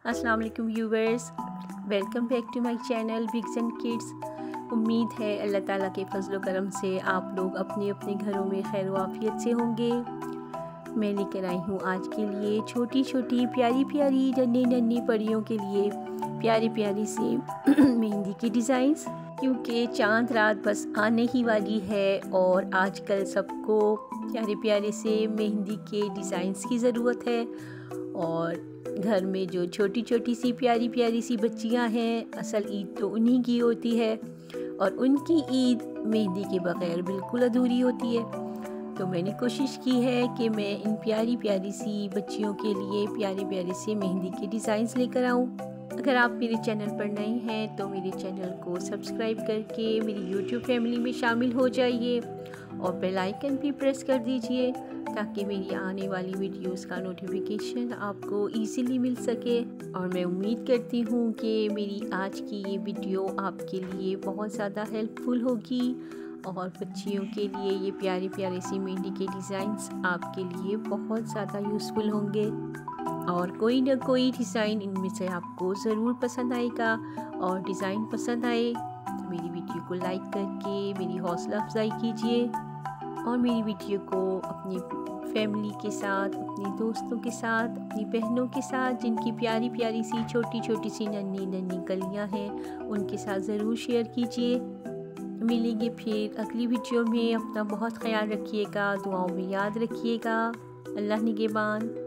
अस्सलाम वालेकुम viewers, welcome back to my channel Bigs and Kids. उम्मीद है अल्लाह ताला के फजल करम से आप लोग अपने अपने घरों में खैर आफियत से होंगे। मैं लेकर आई हूँ आज के लिए छोटी छोटी प्यारी प्यारी नन्ही नन्ही परियों के लिए प्यारी प्यारी सी मेहंदी की डिज़ाइंस, क्योंकि चांद रात बस आने ही वाली है और आजकल सबको प्यारे प्यारे से मेहंदी के डिज़ाइंस की ज़रूरत है। और घर में जो छोटी छोटी सी प्यारी प्यारी सी बच्चियां हैं, असल ईद तो उन्हीं की होती है और उनकी ईद मेहंदी के बगैर बिल्कुल अधूरी होती है। तो मैंने कोशिश की है कि मैं इन प्यारी प्यारी सी बच्चियों के लिए प्यारे प्यारे से मेहंदी के डिज़ाइंस लेकर आऊँ। अगर आप मेरे चैनल पर नए हैं तो मेरे चैनल को सब्सक्राइब करके मेरी यूट्यूब फैमिली में शामिल हो जाइए और बेल आइकन भी प्रेस कर दीजिए ताकि मेरी आने वाली वीडियोस का नोटिफिकेशन आपको इजीली मिल सके। और मैं उम्मीद करती हूँ कि मेरी आज की ये वीडियो आपके लिए बहुत ज़्यादा हेल्पफुल होगी और बच्चियों के लिए ये प्यारे प्यारे सी मेहंदी के डिज़ाइंस आपके लिए बहुत ज़्यादा यूज़फुल होंगे और कोई ना कोई डिज़ाइन इनमें से आपको ज़रूर पसंद आएगा। और डिज़ाइन पसंद आए तो मेरी वीडियो को लाइक करके मेरी हौसला अफजाई कीजिए और मेरी वीडियो को अपनी फैमिली के साथ, अपने दोस्तों के साथ, अपनी बहनों के साथ जिनकी प्यारी प्यारी सी छोटी छोटी सी नन्ही नन्ही कलियाँ हैं उनके साथ ज़रूर शेयर कीजिए। मिलेंगे फिर अगली वीडियो में। अपना बहुत ख्याल रखिएगा, दुआओं में याद रखिएगा। अल्लाह निगहबान।